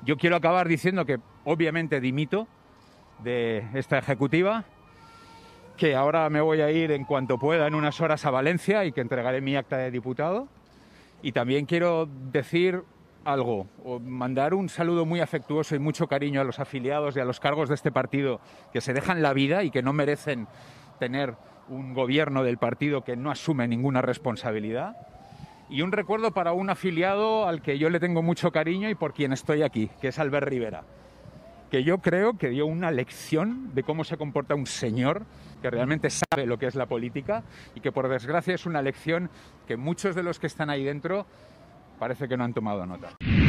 Yo quiero acabar diciendo que obviamente dimito de esta ejecutiva, que ahora me voy a ir en cuanto pueda en unas horas a Valencia y que entregaré mi acta de diputado. Y también quiero decir algo, o mandar un saludo muy afectuoso y mucho cariño a los afiliados y a los cargos de este partido que se dejan la vida y que no merecen tener un gobierno del partido que no asume ninguna responsabilidad. Y un recuerdo para un afiliado al que yo le tengo mucho cariño y por quien estoy aquí, que es Albert Rivera, que yo creo que dio una lección de cómo se comporta un señor que realmente sabe lo que es la política y que por desgracia es una lección que muchos de los que están ahí dentro parece que no han tomado nota.